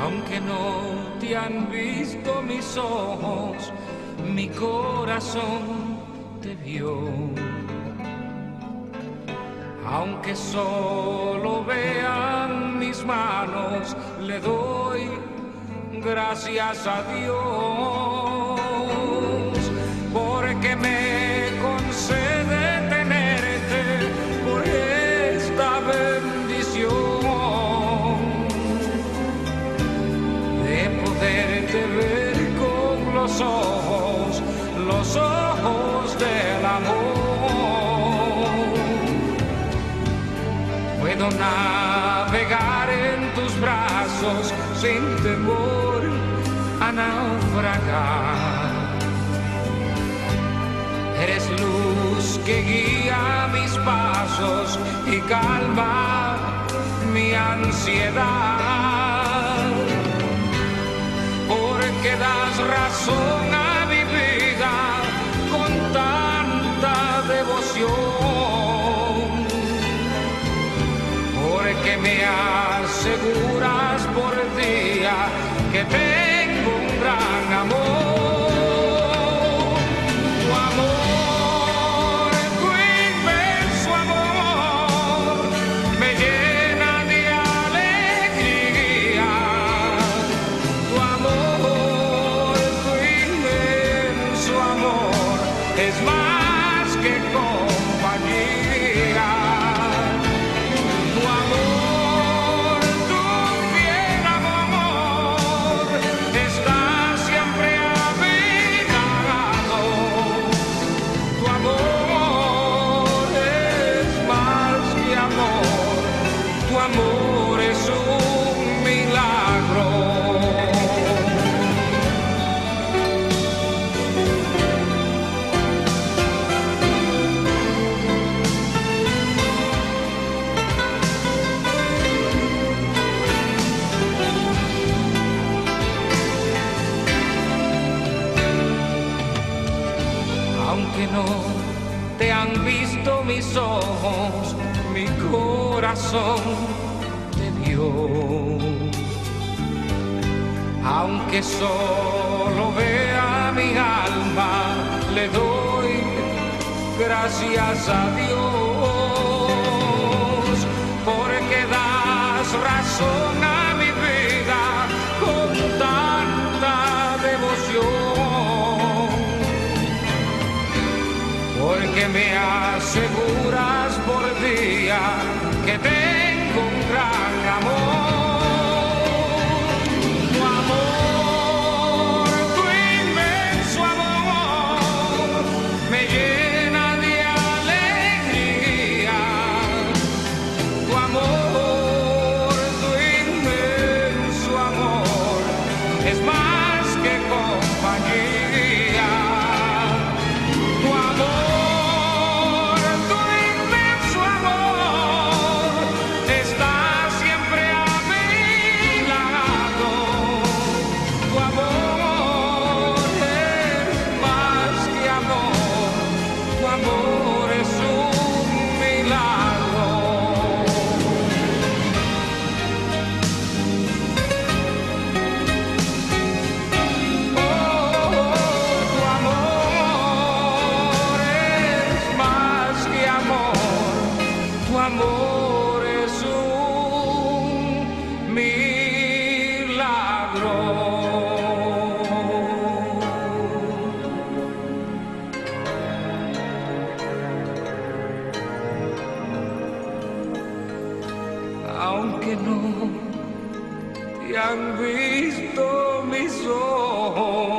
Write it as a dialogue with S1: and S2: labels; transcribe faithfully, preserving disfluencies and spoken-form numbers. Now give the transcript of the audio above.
S1: Aunque no te han visto mis ojos, mi corazón te vio. Aunque solo vean mis manos, le doy gracias a Dios, porque me concede tenerte por esta bendición de poderte ver con los ojos, los ojos del amor. Puedo navegar en tus brazos sin temor a naufragar. Eres luz que guía mis pasos y calma mi ansiedad. Porque das razón a mi vida con tanta devoción. Porque me aseguras por día que tengo un gran amor. Tu amor, tu inmenso amor, me llena de alegría. Tu amor, tu inmenso amor, es más que compañía. No te han visto mis ojos, mi corazón te vio. Aunque solo vea mi alma, le doy gracias a Dios, porque das razón a mi vida con tanta devoción. Porque me aseguras por día que tengo un gran amor. Tu amor, tu inmenso amor, me llena de alegría. Tu amor, tu inmenso amor, es más que compañía. Tu amor, aunque no te han visto mis ojos,